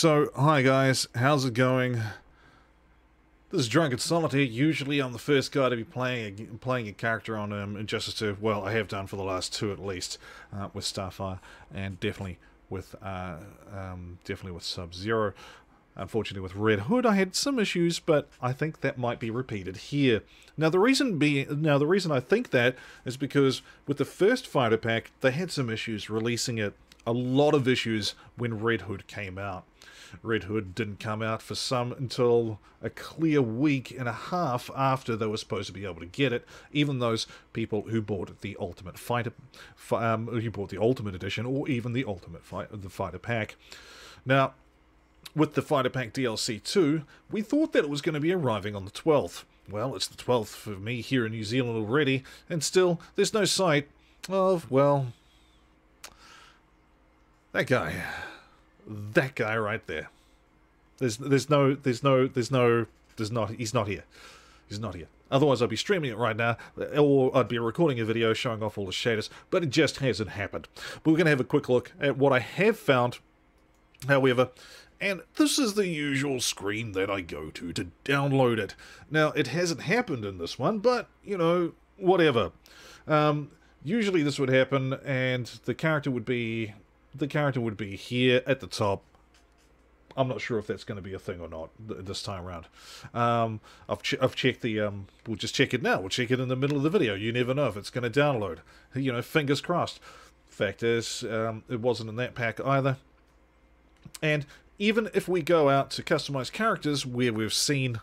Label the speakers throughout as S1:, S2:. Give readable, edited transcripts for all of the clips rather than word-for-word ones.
S1: So, hi guys, how's it going? This is Drunken Solitaire. Usually I'm the first guy to be playing a character on Injustice 2. Well, I have done for the last two at least, with Starfire, and definitely with Sub-Zero. Unfortunately with Red Hood I had some issues, but I think that might be repeated here. Now the reason I think that is because with the first fighter pack they had some issues releasing it. A lot of issues when Red Hood came out. Red Hood didn't come out for some until a clear week and a half after they were supposed to be able to get it. Even those people who bought the Ultimate Fighter, who bought the Ultimate Edition, or even the Fighter Pack. Now, with the Fighter Pack DLC 2, we thought that it was going to be arriving on the 12th. Well, it's the 12th for me here in New Zealand already, and still there's no sight of, well, that guy right there. He's not here. He's not here. Otherwise I'd be streaming it right now, or I'd be recording a video showing off all the shaders, but it just hasn't happened. But we're going to have a quick look at what I have found, however, and this is the usual screen that I go to download it. Now, it hasn't happened in this one, but, you know, whatever. Usually this would happen, and the character would be here at the top. I'm not sure if that's going to be a thing or not this time around. I've checked the... we'll just check it now. We'll check it in the middle of the video. You never know if it's going to download. You know, fingers crossed. Fact is, it wasn't in that pack either. And even if we go out to customize characters where we've seen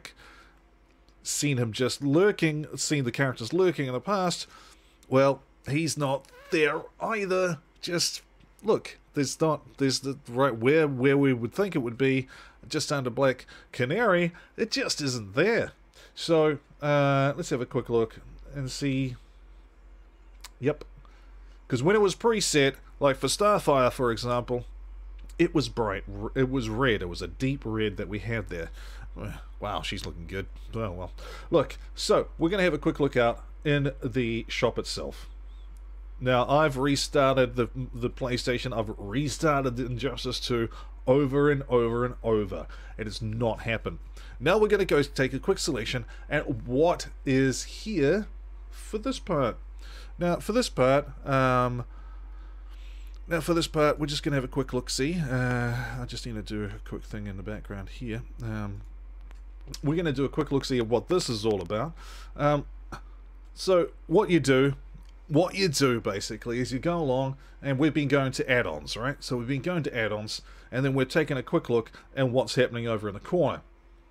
S1: him just lurking, seen the characters lurking in the past, well, he's not there either. Just look, there's the right where we would think it would be, just under Black Canary. It just isn't there. So let's have a quick look and see. Yep, because when it was preset, like for Starfire, for example, it was bright. It was red. It was a deep red that we had there. Wow, she's looking good. Well, look. So we're going to have a quick look out in the shop itself. Now, I've restarted the PlayStation. I've restarted the Injustice 2 over and over and over. It has not happened. Now we're going to go take a quick selection at what is here for this part. Now, for this part, we're just going to have a quick look-see. I just need to do a quick thing in the background here. We're going to do a quick look-see of what this is all about. So, what you do basically is you go along, and we've been going to add-ons, right? So we've been going to add-ons, and then we're taking a quick look at what's happening over in the corner.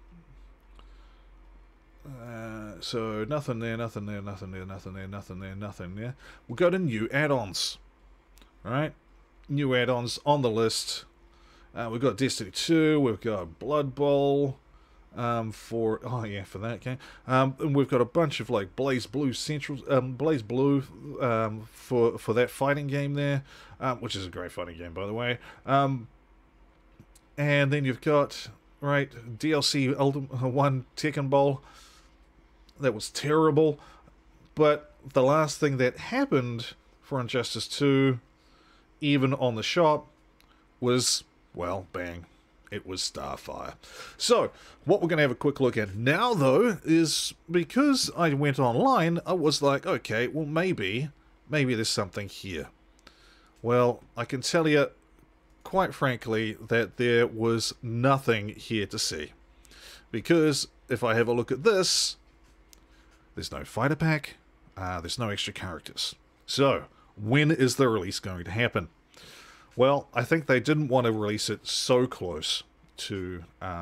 S1: So nothing there, nothing there, nothing there, nothing there, nothing there, nothing there. We'll go to new add-ons. Alright? New add-ons on the list. We've got Destiny 2, we've got Blood Bowl. For that game. And we've got a bunch of like Blaze Blue Central, Blaze Blue, for that fighting game there, which is a great fighting game, by the way. And then you've got DLC Ultimate 1 Tekken Bowl. That was terrible. But the last thing that happened for Injustice 2, even on the shop, was, well, bang. It was Starfire. So, what we're going to have a quick look at now, though, is because I went online, I was like, okay, well, maybe there's something here. Well, I can tell you, quite frankly, that there was nothing here to see. Because, if I have a look at this, there's no fighter pack, there's no extra characters. So, when is the release going to happen? Well, I think they didn't want to release it so close to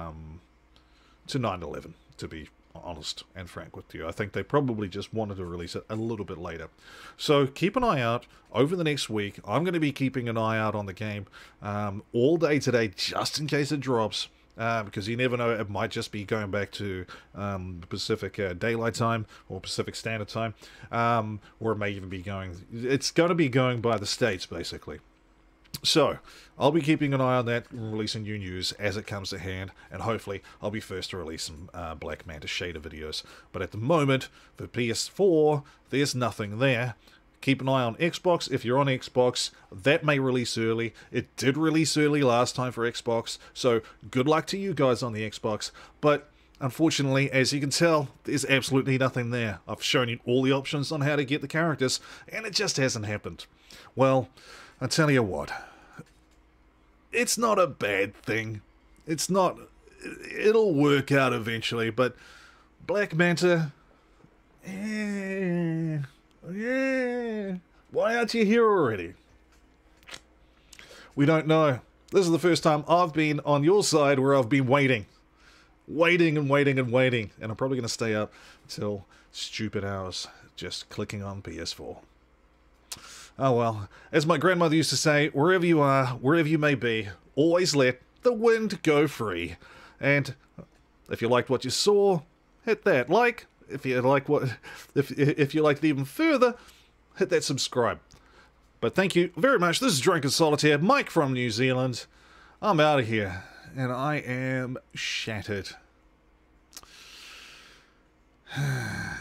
S1: 9/11, to be honest and frank with you. I think they probably just wanted to release it a little bit later. So keep an eye out over the next week. I'm going to be keeping an eye out on the game all day today, just in case it drops. Because you never know, it might just be going back to Pacific Daylight Time or Pacific Standard Time, or it may even be going... It's going to be going by the States, basically. So, I'll be keeping an eye on that, releasing new news as it comes to hand, and hopefully I'll be first to release some Black Manta shader videos. But at the moment, for PS4, there's nothing there. Keep an eye on Xbox. If you're on Xbox, that may release early. It did release early last time for Xbox, so good luck to you guys on the Xbox. But unfortunately, as you can tell, there's absolutely nothing there. I've shown you all the options on how to get the characters, and it just hasn't happened. Well, I tell you what, it's not a bad thing. It's not... It'll work out eventually, but Black Manta... Yeah. Why aren't you here already? We don't know. This is the first time I've been on your side where I've been waiting. Waiting and waiting and waiting. And I'm probably going to stay up until stupid hours just clicking on PS4. Oh well. As my grandmother used to say, wherever you are, wherever you may be, always let the wind go free. And if you liked what you saw, hit that like. If you like if you liked it even further, hit that subscribe. But thank you very much. This is Drunken Solitaire, Mike from New Zealand. I'm out of here, and I am shattered.